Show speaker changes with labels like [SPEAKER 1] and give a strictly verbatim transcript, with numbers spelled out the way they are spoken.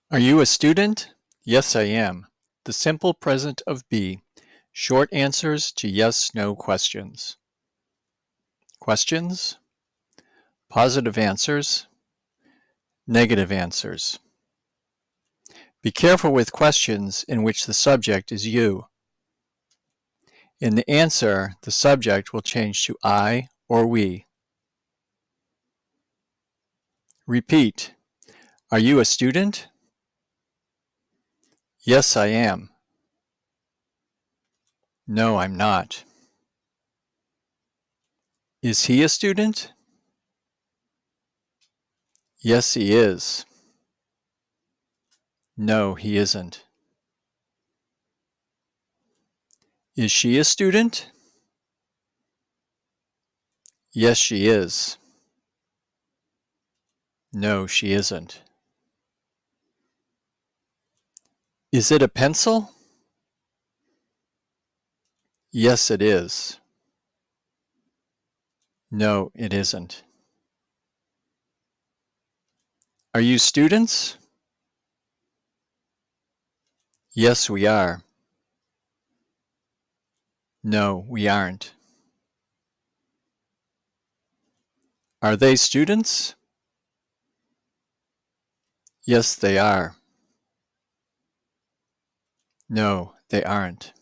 [SPEAKER 1] Are you a student? Yes, I am. The simple present of be. Short answers to yes/no questions. Questions? Positive answers. Negative answers. Be careful with questions in which the subject is you. In the answer, the subject will change to I or we. Repeat. Are you a student? Yes, I am. No, I'm not. Is he a student? Yes, he is. No, he isn't. Is she a student? Yes, she is. No, she isn't. Is it a pencil? Yes, it is. No, it isn't. Are you students? Yes, we are. No, we aren't. Are they students? Yes, they are. No, they aren't.